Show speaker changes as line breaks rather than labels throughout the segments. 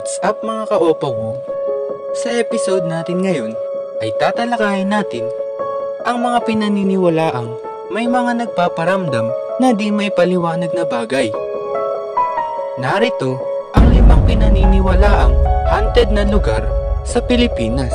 What's up mga ka-Opawu? Sa episode natin ngayon ay tatalakayin natin ang mga pinaniniwalaang may mga nagpaparamdam na di may paliwanag na bagay. Narito ang 5 pinaniniwalaang haunted na lugar sa Pilipinas.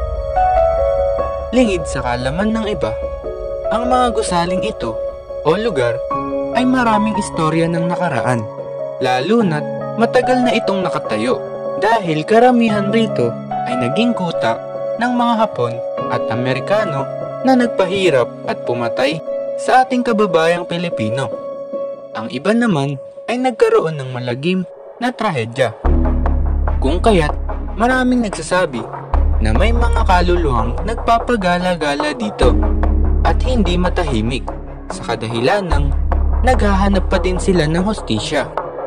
Lingid sa kaalaman ng iba, ang mga gusaling ito o lugar ay maraming istorya ng nakaraan, lalo na't matagal na itong nakatayo dahil karamihan rito ay naging kuta ng mga Hapon at Amerikano na nagpahirap at pumatay sa ating kababayang Pilipino. Ang iba naman ay nagkaroon ng malagim na trahedya. Kung kaya't maraming nagsasabi na may mga kaluluwang nagpapagala-gala dito at hindi matahimik sa kadahilan ng naghahanap pa din sila ng hustisya.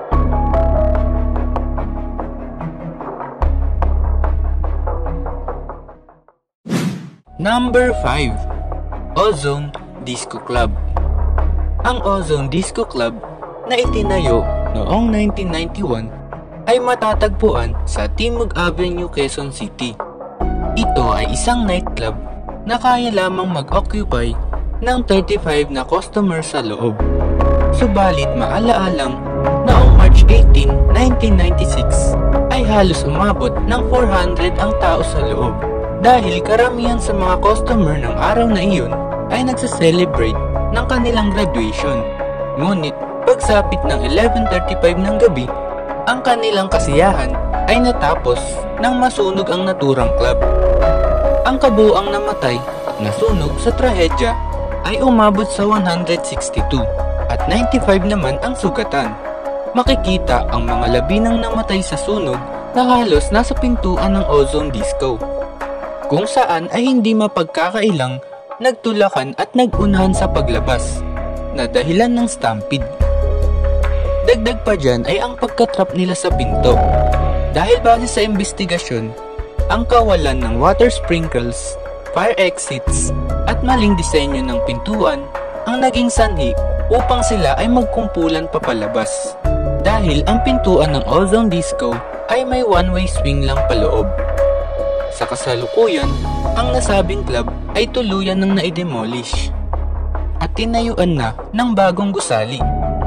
Number 5. Ozone Disco Club. Ang Ozone Disco Club na itinayo noong 1991 ay matatagpuan sa Timog Avenue, Quezon City. Ito ay isang nightclub na kaya lamang mag-occupy ng 35 na customer sa loob. Subalit maalaalang noong March 18, 1996 ay halos umabot ng 400 ang tao sa loob. Dahil karamihan sa mga customer ng araw na iyon ay nagsa-celebrate ng kanilang graduation. Ngunit pagsapit ng 11:35 ng gabi, ang kanilang kasiyahan ay natapos nang masunog ang naturang club. Ang kabuuang namatay at nasunog sa trahedya ay umabot sa 162 at 95 naman ang sugatan. Makikita ang mga labinang namatay sa sunog na halos nasa pintuan ng Ozone Disco, kung saan ay hindi mapagkakailang nagtulakan at nagunahan sa paglabas na dahilan ng stampede. Dagdag pa dyan ay ang pagkatrap nila sa pinto. Dahil base sa investigasyon, ang kawalan ng water sprinkles, fire exits at maling disenyo ng pintuan ang naging sanhi upang sila ay magkumpulan papalabas. Dahil ang pintuan ng Ozone Disco ay may one-way swing lang paloob. Sa kasalukuyan, ang nasabing club ay tuluyan ng naidemolish at tinayuan na ng bagong gusali.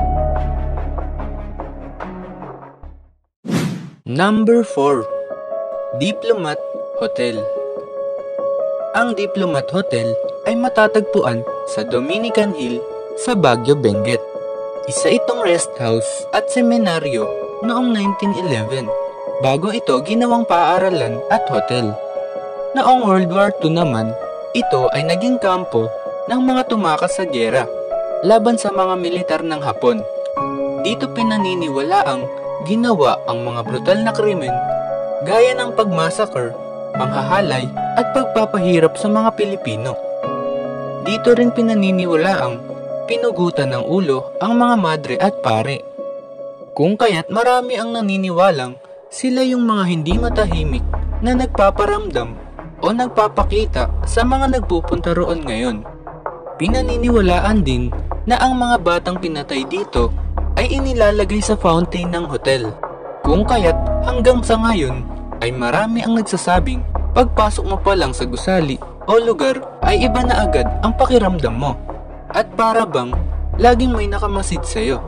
Number 4. Diplomat Hotel. Ang Diplomat Hotel ay matatagpuan sa Dominican Hill sa Baguio, Benguet. Isa itong rest house at seminaryo noong 1911. Bago ito ginawang paaralan at hotel. Noong World War II naman, ito ay naging kampo ng mga tumakas sa giyera laban sa mga militar ng Hapon. Dito pinaniniwalaang ginawa ang mga brutal na krimen gaya ng pagmassacre, panghahalay at pagpapahirap sa mga Pilipino. Dito rin pinaniniwalaang pinugutan ng ulo ang mga madre at pare. Kung kaya't marami ang naniniwalang sila yung mga hindi matahimik na nagpaparamdam o nagpapakita sa mga nagpupunta roon ngayon. Pinaniniwalaan din na ang mga batang pinatay dito ay inilalagay sa fountain ng hotel. Kung kaya't hanggang sa ngayon ay marami ang nagsasabing pagpasok mo pa lang sa gusali o lugar ay iba na agad ang pakiramdam mo at para bang laging may nakamasid sa'yo.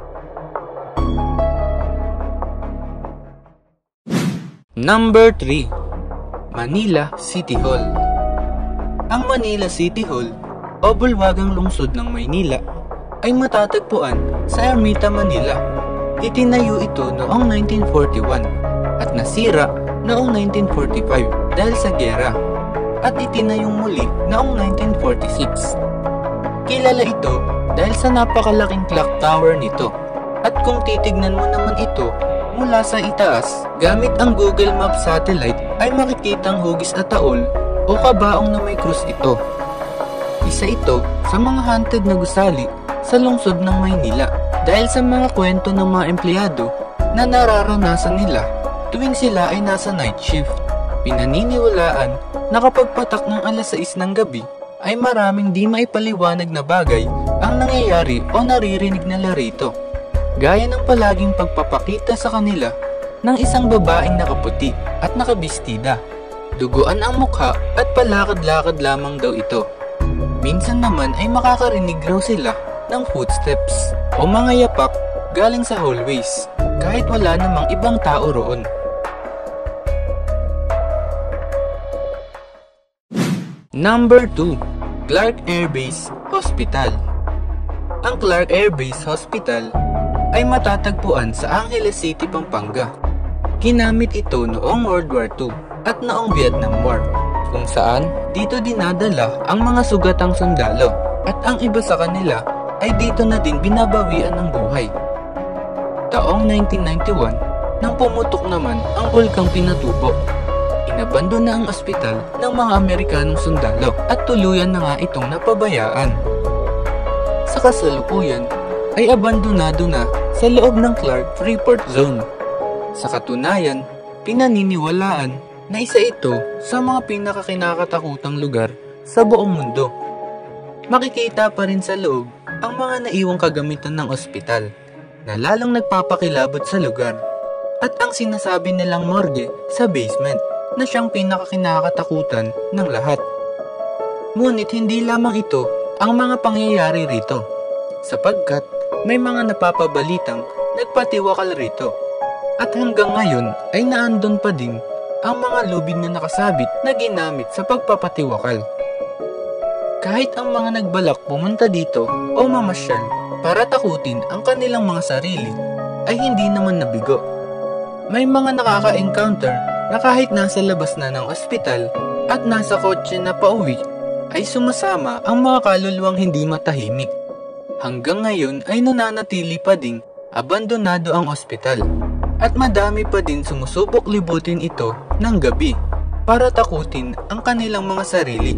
Number 3. Manila City Hall. Ang Manila City Hall o bulwagang lungsod ng Maynila ay matatagpuan sa Ermita, Manila. Itinayo ito noong 1941 at nasira noong 1945 dahil sa giyera at itinayong muli noong 1946. Kilala ito dahil sa napakalaking clock tower nito at kung titignan mo naman ito mula sa itaas, gamit ang Google Maps satellite ay makikitang hugis at taol o kabaong na may krus ito. Isa ito sa mga haunted na gusali sa lungsod ng Maynila dahil sa mga kwento ng mga empleyado na nararanasan nila tuwing sila ay nasa night shift. Pinaniniwalaan na kapag patak ng alas 6 ng gabi ay maraming di maipaliwanag na bagay ang nangyayari o naririnig nila rito. Gaya ng palaging pagpapakita sa kanila ng isang babaeng nakaputi at nakabistida. Duguan ang mukha at palakad-lakad lamang daw ito. Minsan naman ay makakarinig raw sila ng footsteps o mga yapak galing sa hallways kahit wala namang ibang tao roon. Number 2. Clark Air Base Hospital. Ang Clark Air Base Hospital ay matatagpuan sa Angeles City, Pampanga. Ginamit ito noong World War II at noong Vietnam War, kung saan dito dinadala ang mga sugatang sundalo at ang iba sa kanila ay dito na din binabawian ng buhay. Taong 1991, nang pumutok naman ang bulkang Pinatubo, inabando na ang ospital ng mga Amerikanong sundalo at tuluyan na nga itong napabayaan. Sa kasalukuyan ay abandonado na sa loob ng Clark Freeport Zone. Sa katunayan, pinaniniwalaan na isa ito sa mga pinakakinakatakutang lugar sa buong mundo. Makikita pa rin sa loob ang mga naiwang kagamitan ng ospital na lalong nagpapakilabot sa lugar at ang sinasabi nilang morgue sa basement na siyang pinakakinakatakutan ng lahat. Ngunit hindi lamang ito ang mga pangyayari rito, sapagkat may mga napapabalitang nagpatiwakal rito at hanggang ngayon ay naandun pa din ang mga lubid na nakasabit na ginamit sa pagpapatiwakal. Kahit ang mga nagbalak pumunta dito o mamasyal para takutin ang kanilang mga sarili ay hindi naman nabigo. May mga nakaka-encounter na kahit nasa labas na ng ospital at nasa kotse na pauwi ay sumasama ang mga kaluluwang hindi matahimik. Hanggang ngayon ay nananatili pa ding abandonado ang ospital. At madami pa din sumusubok libutin ito ng gabi para takutin ang kanilang mga sarili.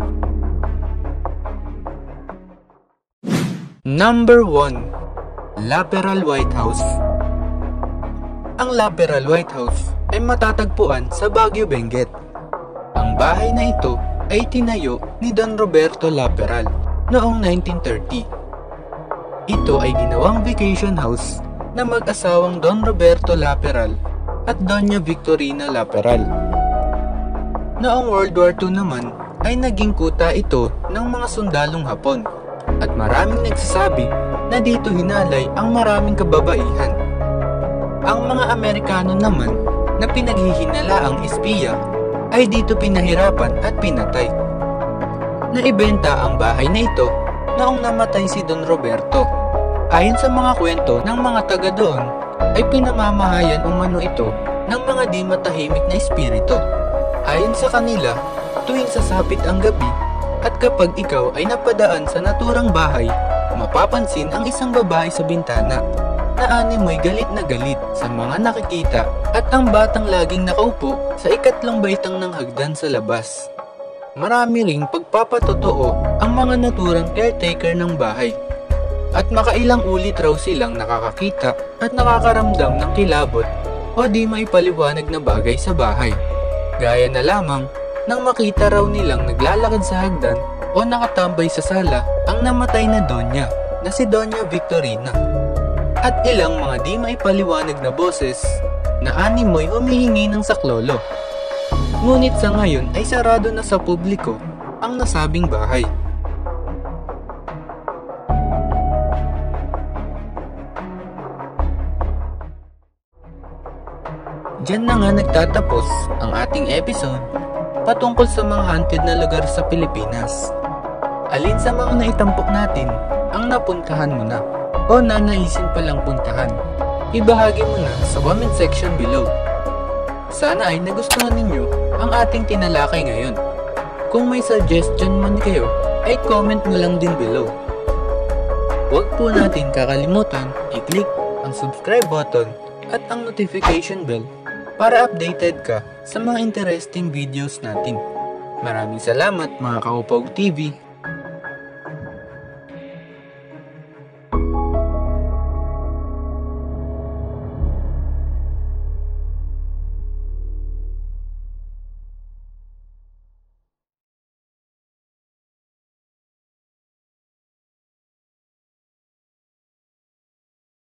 Number 1. Laperal White House. Ang Laperal White House ay matatagpuan sa Baguio, Benguet. Ang bahay na ito ay tinayo ni Don Roberto Laperal noong 1930. Ito ay ginawang vacation house na mag-asawang Don Roberto Laperal at Doña Victorina Laperal. Noong World War II naman ay naging kuta ito ng mga sundalong Hapon at maraming nagsasabi na dito hinalay ang maraming kababaihan. Ang mga Amerikano naman na pinaghihinalaang espiya ay dito pinahirapan at pinatay. Naibenta ang bahay na ito noong namatay si Don Roberto. Ayon sa mga kwento ng mga taga doon, ay pinamamahayan umano ito ng mga di matahimik na espiritu. Ayon sa kanila, tuwing sasapit ang gabi at kapag ikaw ay napadaan sa naturang bahay, mapapansin ang isang babae sa bintana na animoy galit na galit sa mga nakikita at ang batang laging nakaupo sa ikatlong baitang ng hagdan sa labas. Marami ring pagpapatotoo ang mga naturang caretaker ng bahay. At makailang ulit raw silang nakakakita at nakakaramdam ng kilabot o di maipaliwanag na bagay sa bahay. Gaya na lamang nang makita raw nilang naglalakad sa hagdan o nakatambay sa sala ang namatay na donya na si Doña Victorina. At ilang mga di maipaliwanag na boses na animoy humihingi ng saklolo. Ngunit sa ngayon ay sarado na sa publiko ang nasabing bahay. Diyan na nga nagtatapos ang ating episode patungkol sa mga haunted na lugar sa Pilipinas. Alin sa mga naitampok natin ang napuntahan mo na o nanaisin palang puntahan? Ibahagi mo na sa comment section below. Sana ay nagustuhan ninyo ang ating tinalakay ngayon. Kung may suggestion man kayo, ay comment mo lang din below. Huwag po natin kakalimutan i-click ang subscribe button at ang notification bell para updated ka sa mga interesting videos natin. Maraming salamat mga Kaupog TV!